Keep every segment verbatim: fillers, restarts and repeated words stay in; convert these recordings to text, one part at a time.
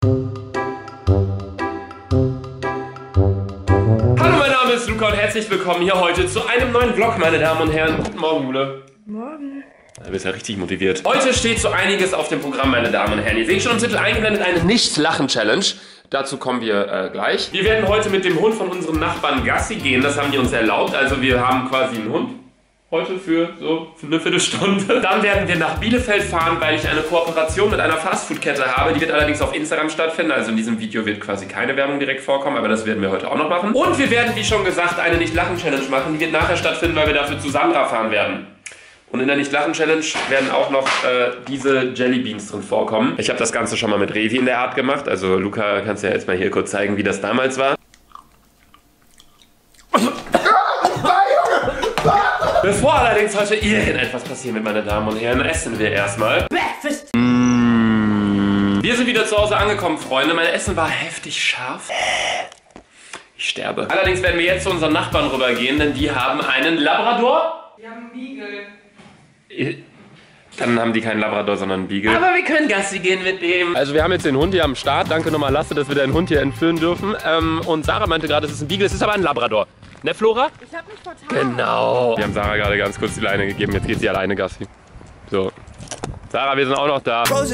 Hallo, mein Name ist Luca und herzlich willkommen hier heute zu einem neuen Vlog, meine Damen und Herren. Guten Morgen, Jule. Morgen. Du bist ja richtig motiviert. Heute steht so einiges auf dem Programm, meine Damen und Herren. Ihr seht schon im Titel eingeblendet, eine Nicht-Lachen-Challenge. Dazu kommen wir äh, gleich. Wir werden heute mit dem Hund von unserem Nachbarn Gassi gehen. Das haben die uns erlaubt. Also wir haben quasi einen Hund heute für so für eine Viertelstunde. Dann werden wir nach Bielefeld fahren, weil ich eine Kooperation mit einer Fastfood-Kette habe. Die wird allerdings auf Instagram stattfinden. Also in diesem Video wird quasi keine Werbung direkt vorkommen, aber das werden wir heute auch noch machen. Und wir werden, wie schon gesagt, eine Nicht-Lachen-Challenge machen. Die wird nachher stattfinden, weil wir dafür zu Sandra fahren werden. Und in der Nicht-Lachen-Challenge werden auch noch äh, diese Jellybeans drin vorkommen. Ich habe das Ganze schon mal mit Revi in der Art gemacht. Also Luca, kannst du ja jetzt mal hier kurz zeigen, wie das damals war. Bevor allerdings heute irgendetwas passiert mit meinen Damen und Herren, essen wir erstmal. Breakfast. Mmh. Wir sind wieder zu Hause angekommen, Freunde. Mein Essen war heftig scharf. Ich sterbe. Allerdings werden wir jetzt zu unseren Nachbarn rübergehen, denn die haben einen Labrador. Wir haben einen Beagle. Dann haben die keinen Labrador, sondern einen Beagle. Aber wir können Gassi gehen mit dem. Also wir haben jetzt den Hund hier am Start. Danke nochmal Lasse, dass wir den Hund hier entführen dürfen. Ähm, und Sarah meinte gerade, es ist ein Beagle, es ist aber ein Labrador. Ne, Flora? Ich hab mich vertan. Genau. Wir haben Sarah gerade ganz kurz die Leine gegeben. Jetzt geht sie alleine Gassi. So. Sarah, wir sind auch noch da. Sarah,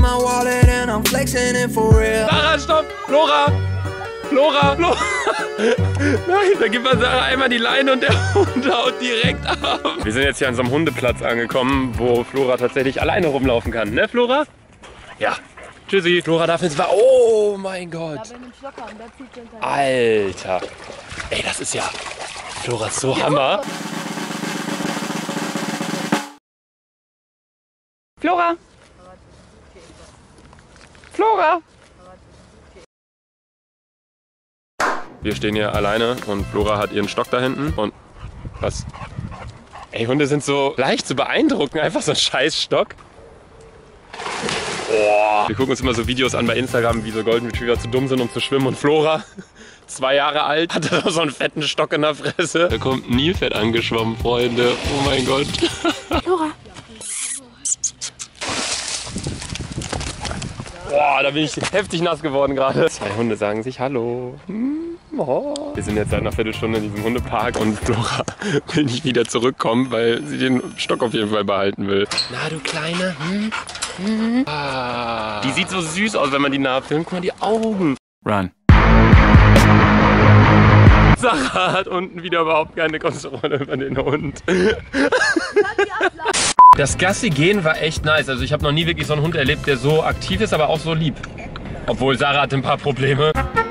stopp! Flora! Flora! Flora! Nein, da gibt man Sarah einmal die Leine und der Hund haut direkt ab. Wir sind jetzt hier an so einem Hundeplatz angekommen, wo Flora tatsächlich alleine rumlaufen kann. Ne, Flora? Ja. Tschüssi. Flora darf jetzt mal... Oh mein Gott. Alter. Ey, das ist ja... Flora ist so Hammer. Flora. Flora. Wir stehen hier alleine und Flora hat ihren Stock da hinten und was? Ey, Hunde sind so leicht zu beeindrucken, einfach so ein scheiß Stock. Oh. Wir gucken uns immer so Videos an bei Instagram, wie so Golden Retriever zu dumm sind, um zu schwimmen, und Flora, zwei Jahre alt, hat so einen fetten Stock in der Fresse. Da kommt ein Nilpferd angeschwommen, Freunde. Oh mein Gott. Flora. Boah, da bin ich heftig nass geworden gerade. Zwei Hunde sagen sich Hallo. Oh. Wir sind jetzt seit einer Viertelstunde in diesem Hundepark und Flora will nicht wieder zurückkommen, weil sie den Stock auf jeden Fall behalten will. Na, du Kleine. Hm? Hm? Ah. Die sieht so süß aus, wenn man die nah filmt. Guck mal, die Augen. Run. Sarah hat unten wieder überhaupt keine Kontrolle über den Hund. Das Gassi gehen war echt nice. Also ich habe noch nie wirklich so einen Hund erlebt, der so aktiv ist, aber auch so lieb. Obwohl Sarah hatte ein paar Probleme.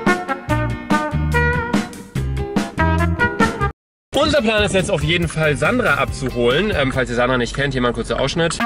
Unser Plan ist jetzt auf jeden Fall, Sandra abzuholen. Ähm, falls ihr Sandra nicht kennt, hier mal ein kurzer Ausschnitt.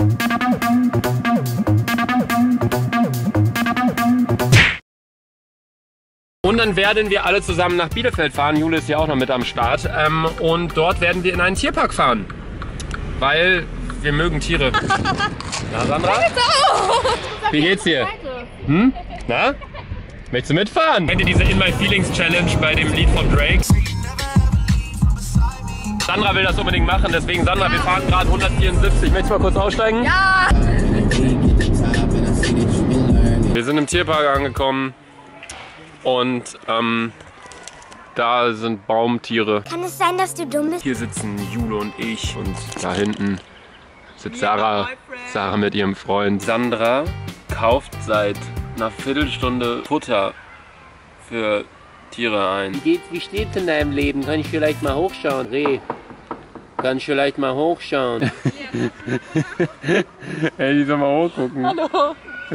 Und dann werden wir alle zusammen nach Bielefeld fahren. Jule ist ja auch noch mit am Start. Ähm, und dort werden wir in einen Tierpark fahren. Weil wir mögen Tiere. Na, Sandra? Wie geht's dir? Hm? Na? Möchtest du mitfahren? Kennt ihr diese In My Feelings Challenge bei dem Lied von Drake? Sandra will das unbedingt machen, deswegen Sandra, wir fahren gerade hundertvierundsiebzig. Möchtest du mal kurz aussteigen? Ja! Wir sind im Tierpark angekommen und ähm, da sind Baumtiere. Kann es sein, dass du dumm bist? Hier sitzen Jule und ich und da hinten sitzt Sarah, Sarah mit ihrem Freund. Sandra kauft seit einer Viertelstunde Futter für Tiere ein. Wie, geht's, wie steht's in deinem Leben? Kann ich vielleicht mal hochschauen? Reh, kann ich vielleicht mal hochschauen? Ey, die soll mal hochgucken. Hallo.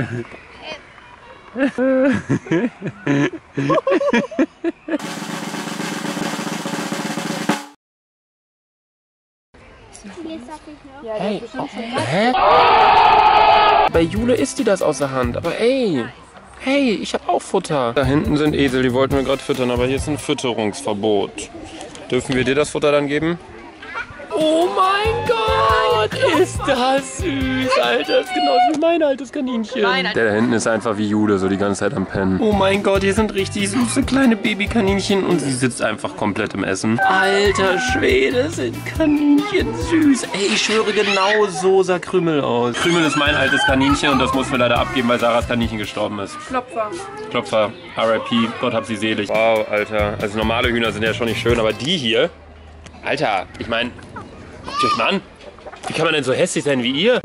Hey, oh, hä? Bei Jule isst die das aus der Hand, aber ey, hey, ich habe auch Futter. Da hinten sind Esel, die wollten wir gerade füttern, aber hier ist ein Fütterungsverbot. Dürfen wir dir das Futter dann geben? Oh mein Gott, ist das süß, Alter. Das ist genauso wie mein altes Kaninchen. Mein Der da hinten ist einfach wie Jude, so die ganze Zeit am Pennen. Oh mein Gott, hier sind richtig süße kleine Babykaninchen und sie sitzt einfach komplett im Essen. Alter Schwede, sind Kaninchen süß. Ey, ich schwöre, genau so sah Krümel aus. Krümel ist mein altes Kaninchen und das mussten wir leider abgeben, weil Sarahs Kaninchen gestorben ist. Klopfer. Klopfer, R I P, Gott hab sie selig. Wow, Alter. Also normale Hühner sind ja schon nicht schön, aber die hier... Alter, ich meine, guckt euch mal an. Wie kann man denn so hässlich sein wie ihr?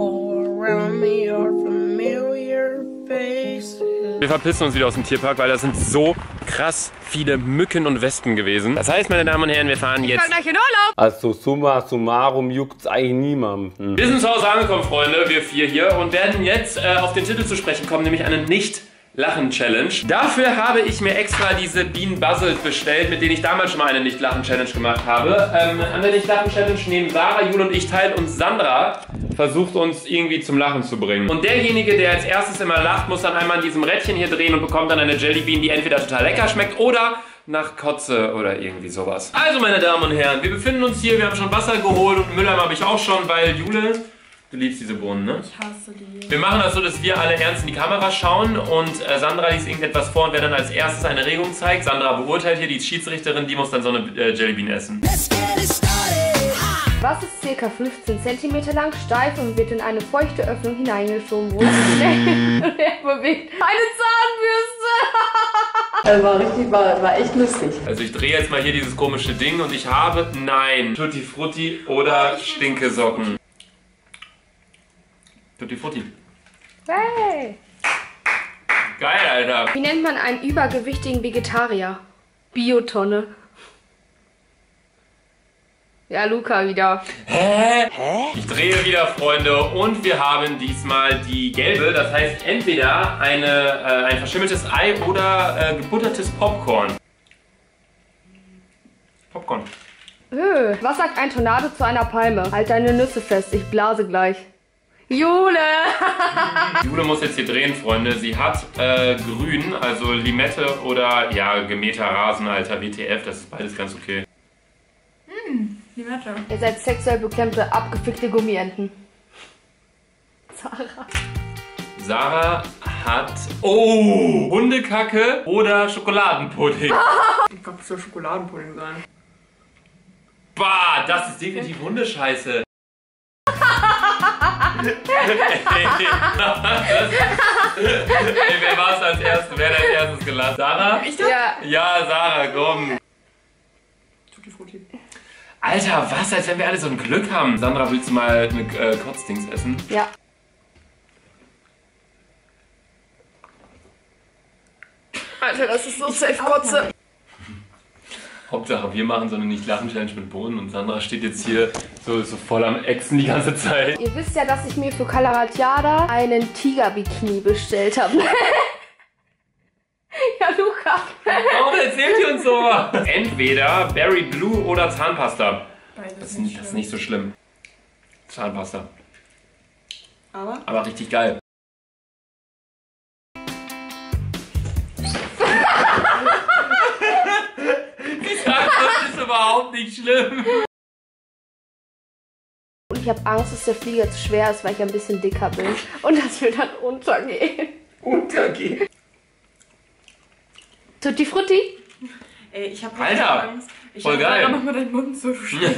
Wir verpissen uns wieder aus dem Tierpark, weil das sind so krass viele Mücken und Wespen gewesen. Das heißt, meine Damen und Herren, wir fahren jetzt... Gleich in Urlaub. Also summa summarum juckt's eigentlich niemanden. Wir sind zu Hause angekommen, Freunde, wir vier hier, und werden jetzt äh, auf den Titel zu sprechen kommen, nämlich eine nicht Lachen-Challenge. Dafür habe ich mir extra diese Bean Buzzled bestellt, mit denen ich damals schon mal eine Nicht-Lachen-Challenge gemacht habe. Ähm, an der Nicht-Lachen-Challenge nehmen Sarah, Jule und ich teil, und Sandra versucht uns irgendwie zum Lachen zu bringen. Und derjenige, der als erstes immer lacht, muss dann einmal an diesem Rädchen hier drehen und bekommt dann eine Jellybean, die entweder total lecker schmeckt oder nach Kotze oder irgendwie sowas. Also, meine Damen und Herren, wir befinden uns hier, wir haben schon Wasser geholt und Mülleimer habe ich auch schon, weil Jule... Du liebst diese Bohnen, ne? Ich hasse die. Wir machen das so, dass wir alle ernst in die Kamera schauen und äh, Sandra liest irgendetwas vor und wer dann als erstes eine Regung zeigt, Sandra beurteilt hier, die ist Schiedsrichterin, die muss dann so eine äh, Jellybean essen. Was ist ca. fünfzehn Zentimeter lang, steif und wird in eine feuchte Öffnung hineingeschoben, wo es schnell hin und her bewegt? Eine Zahnbürste! Das war richtig, war, war echt lustig. Also ich drehe jetzt mal hier dieses komische Ding und ich habe, nein, Tutti Frutti oder Stinkesocken. Tutti Frutti. Hey! Geil, Alter. Wie nennt man einen übergewichtigen Vegetarier? Biotonne. Ja, Luca wieder. Hä? Hä? Ich drehe wieder, Freunde, und wir haben diesmal die gelbe. Das heißt entweder eine, äh, ein verschimmeltes Ei oder äh, gebuttertes Popcorn. Popcorn. Öh, was sagt ein Tornado zu einer Palme? Halt deine Nüsse fest, ich blase gleich. Jule! Jule muss jetzt hier drehen, Freunde. Sie hat äh, grün, also Limette oder ja, gemähter Rasen, Alter, W T F. Das ist beides ganz okay. Hm, Limette. Ihr seid sexuell beklemmte, abgefickte Gummienten. Sarah. Sarah hat, oh, Hundekacke oder Schokoladenpudding. Ich glaube, es soll Schokoladenpudding sein. Bah, das ist definitiv Hundescheiße. Ey, wer war es als erstes? Wer hat als erstes gelacht? Sarah? Ich dachte, Ja. Ja, Sarah, komm. Tutti Frutti. Alter, was? Als wenn wir alle so ein Glück haben. Sandra, willst du mal eine äh, Kotzdings essen? Ja. Alter, das ist so safe Kotze. Hauptsache, wir machen so eine Nicht-Lachen-Challenge mit Bohnen und Sandra steht jetzt hier so, so voll am Echsen die ganze Zeit. Ihr wisst ja, dass ich mir für Kalaratiada einen Tiger-Bikini bestellt habe. Ja, Luca. Warum erzählt ihr uns sowas? Entweder Berry Blue oder Zahnpasta. Beides Das ist, nicht nicht, das ist nicht so schlimm. Zahnpasta. Aber? Aber richtig geil. Ich sag, das ist überhaupt nicht schlimm. Und ich habe Angst, dass der Flieger zu schwer ist, weil ich ein bisschen dicker bin. Und das wird dann untergehen. Untergehen. Tutti Frutti? Ey, ich hab Alter, Angst. Ich voll hab geil. noch mal deinen Mund so stehen.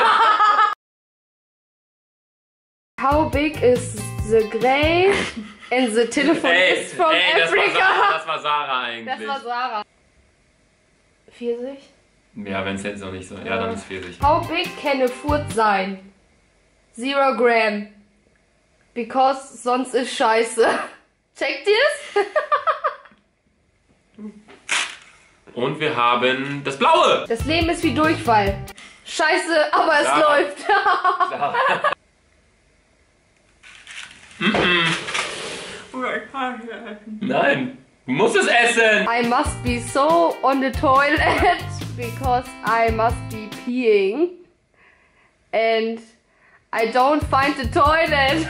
How big is the grey and the telephone Ey, is from ey, das war, Africa? Sarah, das war Sarah eigentlich. Das war Sarah. Pfirsich? Ja, wenn es jetzt noch nicht so. Ja, dann ist Pfirsich. How big can a Furt sein? Zero Gramm. Because sonst ist scheiße. Checkt ihr's? Und wir haben das Blaue. Das Leben ist wie Durchfall. Scheiße, aber es Sarah. läuft. Sarah. Nein, du musst es essen. I must be so on the toilet because I must be peeing. And I don't find the toilet.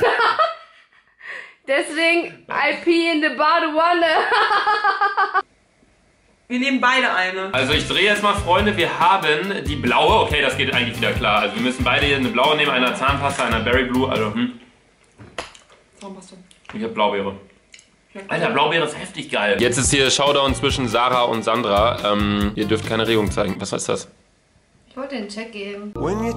Deswegen I pee in the Badewanne. Wir nehmen beide eine. Also ich drehe jetzt mal, Freunde, wir haben die blaue. Okay, das geht eigentlich wieder klar. Also wir müssen beide hier eine blaue nehmen, einer Zahnpasta, einer Berry Blue. Also, hm. Zahnpasta. Ich hab Blaubeere. Alter, Blaubeere ist heftig geil. Jetzt ist hier Showdown zwischen Sarah und Sandra. Ähm, ihr dürft keine Regung zeigen. Was ist das? Ich wollte den Check geben.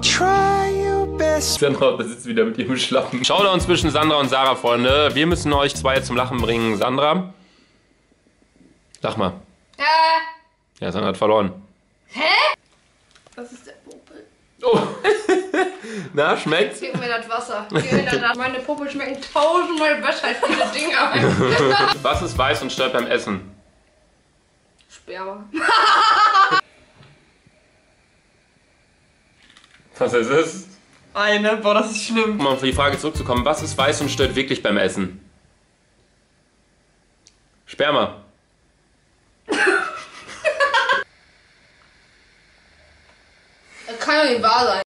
Sandra sitzt wieder mit ihrem Schlappen. Showdown zwischen Sandra und Sarah, Freunde. Wir müssen euch zwei zum Lachen bringen. Sandra, sag mal. Äh. Ja, Sandra hat verloren. Hä? Das ist der Popel. Oh. Na, schmeckt's? Gib mir das Wasser. Gib mir danach. Meine Puppe schmecken tausendmal besser als diese Dinger. Was ist weiß und stört beim Essen? Sperma. Was ist es? Eine, boah, das ist schlimm. Um auf die Frage zurückzukommen, was ist weiß und stört wirklich beim Essen? Sperma. Das kann doch nicht wahr sein.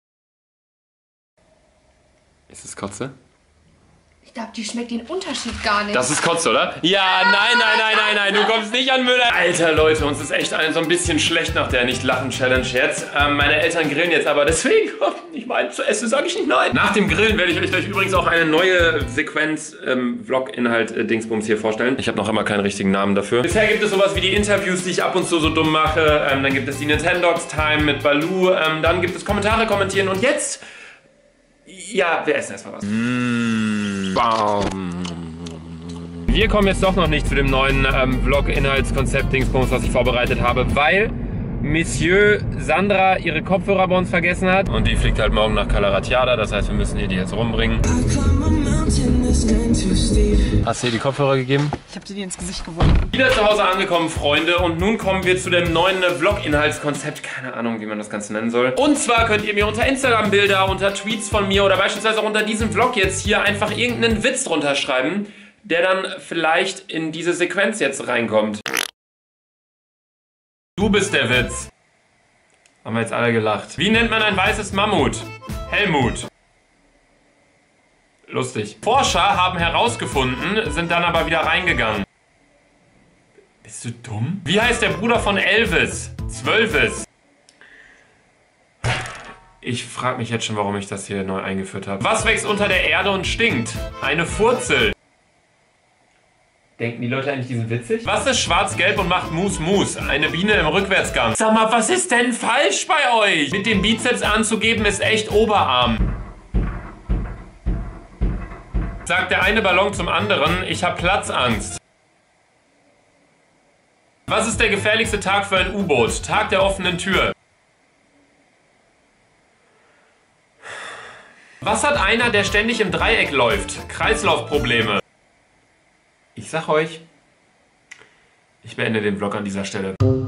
Ist es Kotze? Ich glaube, die schmeckt den Unterschied gar nicht. Das ist Kotze, oder? Ja, nein, nein, nein, nein, nein, du kommst nicht an Müller. Alter, Leute, uns ist echt ein, so ein bisschen schlecht nach der Nicht-Lachen-Challenge jetzt. Ähm, meine Eltern grillen jetzt aber, deswegen, ich meine, zu essen sage ich nicht nein. Nach dem Grillen werde ich euch gleich übrigens auch eine neue Sequenz, ähm, Vlog-Inhalt, äh, Dingsbums hier vorstellen. Ich habe noch immer keinen richtigen Namen dafür. Bisher gibt es sowas wie die Interviews, die ich ab und zu so dumm mache. Ähm, dann gibt es die Nintendogs-Time mit Baloo. Ähm, dann gibt es Kommentare kommentieren. Und jetzt, ja, wir essen erstmal was. Mmh. Wir kommen jetzt doch noch nicht zu dem neuen ähm, Vlog-Inhaltskonzept-Dingsbums, was ich vorbereitet habe, weil Monsieur Sandra ihre Kopfhörer bei uns vergessen hat. Und die fliegt halt morgen nach Calaratiada, das heißt, wir müssen ihr die jetzt rumbringen. Hast du ihr die Kopfhörer gegeben? Ich habe dir ins Gesicht geworfen. Wieder zu Hause angekommen, Freunde, und nun kommen wir zu dem neuen Vlog-Inhaltskonzept. Keine Ahnung, wie man das Ganze nennen soll. Und zwar könnt ihr mir unter Instagram-Bilder, unter Tweets von mir oder beispielsweise auch unter diesem Vlog jetzt hier einfach irgendeinen Witz drunter schreiben, der dann vielleicht in diese Sequenz jetzt reinkommt. Du bist der Witz. Haben wir jetzt alle gelacht. Wie nennt man ein weißes Mammut? Helmut. Lustig. Forscher haben herausgefunden, sind dann aber wieder reingegangen. Bist du dumm? Wie heißt der Bruder von Elvis? Zwölvis. Ich frage mich jetzt schon, warum ich das hier neu eingeführt habe. Was wächst unter der Erde und stinkt? Eine Furzel. Denken die Leute eigentlich, die sind witzig? Was ist schwarz-gelb und macht Mus Mus? Eine Biene im Rückwärtsgang. Sag mal, was ist denn falsch bei euch? Mit dem Bizeps anzugeben ist echt Oberarm. Sagt der eine Ballon zum anderen, ich hab Platzangst. Was ist der gefährlichste Tag für ein U-Boot? Tag der offenen Tür. Was hat einer, der ständig im Dreieck läuft? Kreislaufprobleme. Ich sag euch, ich beende den Vlog an dieser Stelle.